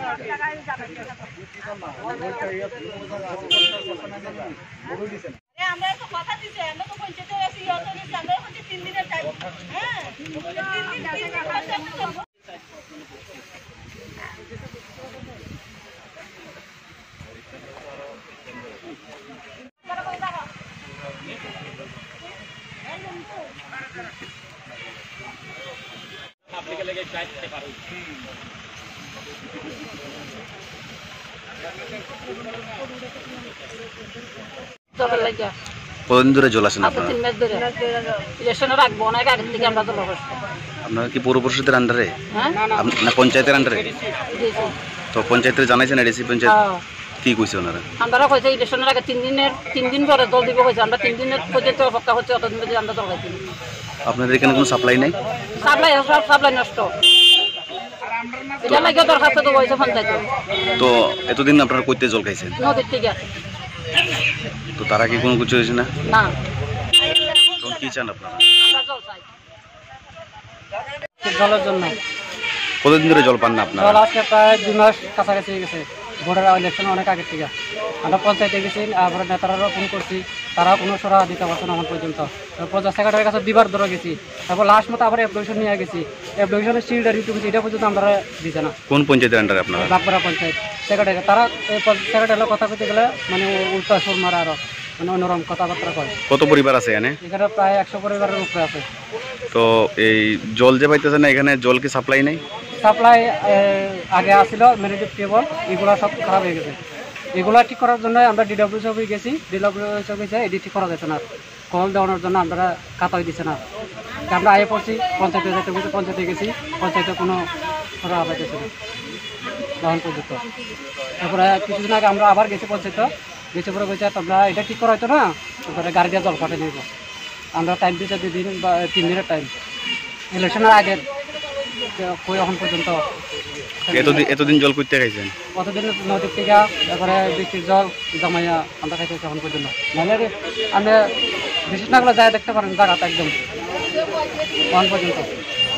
আমরা তো কথা দিছি, আমরা তো পঞ্চায়েতে আছি, আমরা 3 দিনের টাইম। হ্যাঁ 3 দিন কতদিন ধরে জল আসেন আপনারা? 3 মাস ধরে ইলেকশনের আগে অনেক আগে থেকে আমরা জল করছি। আপনারা কি পৌর পরিষদের আন্ডারে হ্যাঁ না পঞ্চায়েতের আন্ডারে? তো পঞ্চায়েতের জানাইছেন এডিসি পঞ্চায়েত কি কইছে ওনারা? আমরা কইছে ইলেকশনের আগে 3 দিন পরে জল দিব কইছে। আমরা 3 দিনের পর্যন্ত অপেক্ষা করছি, অতদিন পর্যন্ত আমরা জল পাইছি। আপনাদের এখানে কোনো সাপ্লাই নাই? সাপ্লাই নষ্ট, এটা লাগে দরখাস্ত তো হয়েছে পঞ্চায়েতে। তো এতদিন আপনারা কইতে জল খাইছেন? নদীর থেকে। তো তারা কি কোনো কিছু হয়েছে না? না, এখন কি চান আপনারা? আমরা জল চাই। জলের জন্য কতদিন ধরে জল পান না আপনারা? জল আজকে প্রায় 2 মাস কাছাকাছি গেছে। ভোটের ইলেকশন অনেক আগের থেকে আমরা পঞ্চায়েতে গেছি, আবার নেতারাও ফোন করছি, তারাও কোনো সরা দিতে পারছে না এখন পর্যন্ত। প্রজা সেক্রেটারির কাছে দিবার ধরে গেছি, তারপর লাস্ট মতো আবার অ্যাপ্লিকেশন নিয়ে গেছি। অ্যাপ্লিকেশনের সিলটা রিটু গেছি, এটা পর্যন্ত আমরা দিতে না। কোন পঞ্চায়েতের আন্ডারে আপনারা? বাগপাড়া পঞ্চায়েত সেক্রেটারি। তারা সেক্রেটারির কথা কইতে গেলে মানে উল্টা সুর মারা, আরো মানে অন্যরকম কথাবার্তা কয়। কত পরিবার আছে এখানে? এখানে প্রায় 100 পরিবারের উপরে আছে। তো এই জল যে পাইতেছে না, এখানে জল কি সাপ্লাই নেই? সাপ্লাই আগে আসছিল ম্যানেজিভ টেবল, এগুলো সব খারাপ হয়ে গেছে। এগুলো ঠিক করার জন্য আমরা ডিডব্লিউসি অফিসে গেছি, ডিডব্লিউসি অফিসে এটি ঠিক করা যাচ্ছে না, কল দেওয়ানোর জন্য আমরা খাতাই দিচ্ছে না। আমরা আগে পড়ছি পঞ্চায়েতে যেতে বলছি, পঞ্চায়েতে গেছি, পঞ্চায়েতে কোনো সরা পাইতেছে না তখন পর্যন্ত। তারপরে কিছুদিন আগে আমরা আবার গেছি পঞ্চায়েতে, গেছে পরে বলছে তোমরা এটা ঠিক করা হতো না, তারপরে গাড়ি দিয়ে জল পাঠিয়ে দিব। আমরা টাইম দিচ্ছি 2 দিন বা 3 দিনের টাইম, ইলেকশনের আগের কই এখন পর্যন্ত। এতদিন জল করতে খাইছেন? কতদিন নদীর থেকে, তারপরে বৃষ্টির জল জমাইয়া আমরা খাইতেছি এখন পর্যন্ত। নাহলে আপনি বিশেষ না করে যায় দেখতে পারেন জায়গাটা একদম এখন পর্যন্ত।